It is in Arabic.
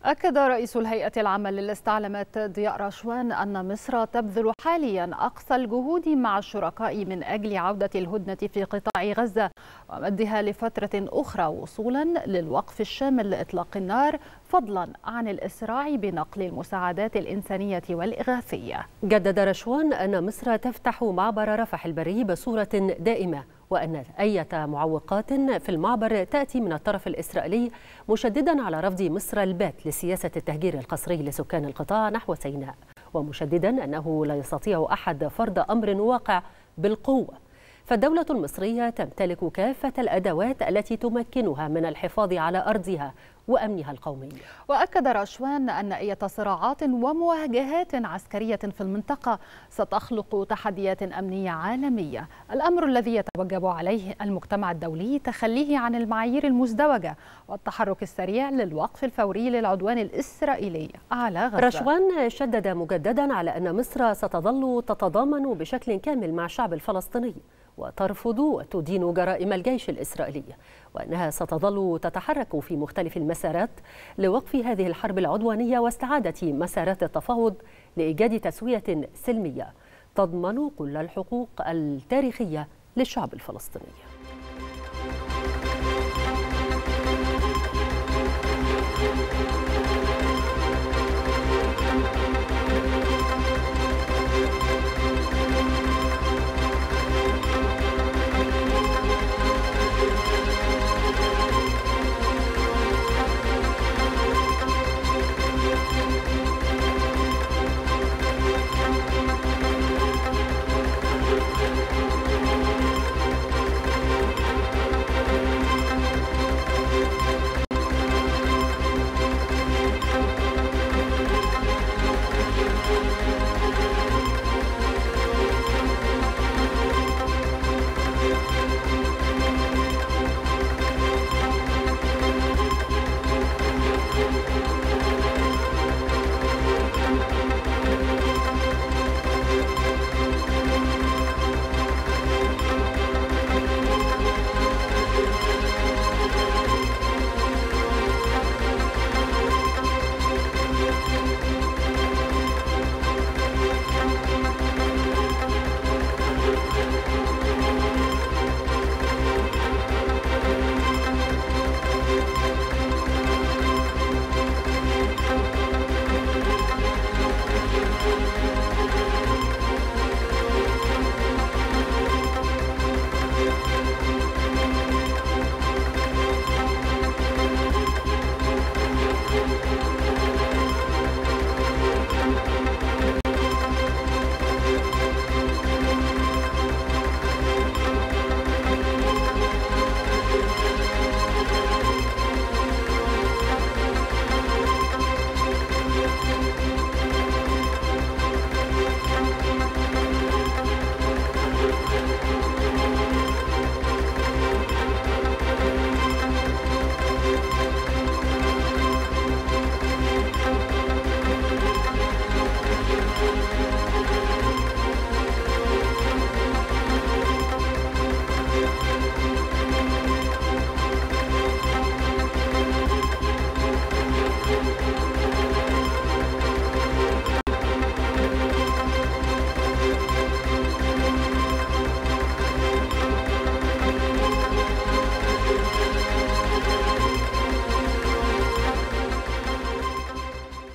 أكد رئيس الهيئة العامة للاستعلامات ضياء رشوان أن مصر تبذل حاليا أقصى الجهود مع الشركاء من أجل عودة الهدنة في قطاع غزة ومدها لفترة أخرى وصولا للوقف الشامل لإطلاق النار، فضلا عن الإسراع بنقل المساعدات الإنسانية والإغاثية. جدد رشوان أن مصر تفتح معبر رفح البري بصورة دائمة، وأن أي معوقات في المعبر تأتي من الطرف الإسرائيلي، مشددا على رفض مصر البات لسياسة التهجير القسري لسكان القطاع نحو سيناء، ومشددا أنه لا يستطيع أحد فرض أمر واقع بالقوة. فالدولة المصرية تمتلك كافة الأدوات التي تمكنها من الحفاظ على أرضها وأمنها القومي. وأكد رشوان أن أي صراعات ومواجهات عسكرية في المنطقة ستخلق تحديات أمنية عالمية، الأمر الذي يتوجب عليه المجتمع الدولي تخليه عن المعايير المزدوجة والتحرك السريع للوقف الفوري للعدوان الإسرائيلي على غزة. رشوان شدد مجددا على أن مصر ستظل تتضامن بشكل كامل مع الشعب الفلسطيني وترفض وتدين جرائم الجيش الإسرائيلي، وأنها ستظل تتحرك في مختلف المسارات لوقف هذه الحرب العدوانية واستعادة مسارات التفاوض لإيجاد تسوية سلمية تضمن كل الحقوق التاريخية للشعب الفلسطيني.